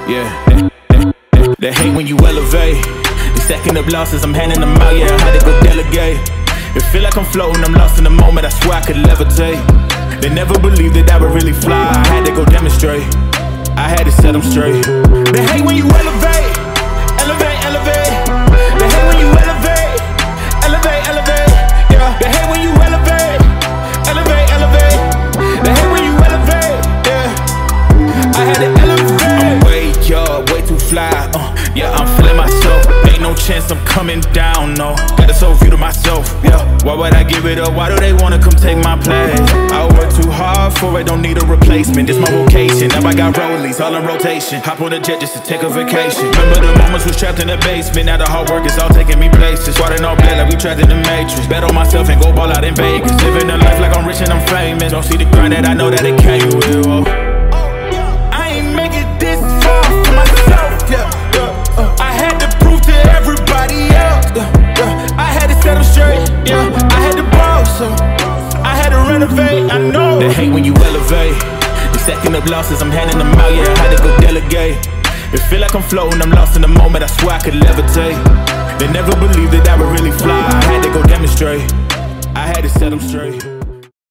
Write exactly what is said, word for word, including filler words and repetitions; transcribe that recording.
yeah. They, they, they, they hate when you elevate. They stacking up losses, I'm handing them out, yeah, I had to go delegate. It feel like I'm floating, I'm lost in the moment, I swear I could levitate. They never believed that I would really fly, I had to go demonstrate. I had to set them straight. They hate when you elevate, elevate, elevate. They hate when you elevate, elevate, elevate. Yeah, they hate when you elevate, elevate, elevate. They hate when you elevate, yeah. I had to elevate. I'm way up, way too fly, uh, yeah, I'm feeling myself. Ain't no chance I'm coming down, no. Got a soul view to myself, yeah. Why would I give it up? Why do they wanna come take my place? I work too hard for it, don't need a replacement. This my vocation, now I got rollies all in rotation. Hop on a jet just to take a vacation. Remember the moments was trapped in the basement. Now the hard work is all taking me places. Squatting all black like we trapped in the matrix. Bet on myself and go ball out in Vegas. Living a life like I'm rich and I'm famous. Don't see the grind that I know that it came with, oh. I ain't make it this far for myself, yeah, yeah. Uh, I had to prove to everybody else, yeah, yeah. I had to set them straight, yeah. I had to ball, so I had to renovate, I know. They hate when you elevate. They stacking up losses, I'm handing them out, yeah, I had to go delegate. It feel like I'm floating, I'm lost in the moment, I swear I could levitate. They never believed that I would really fly, I had to go demonstrate. I had to set them straight.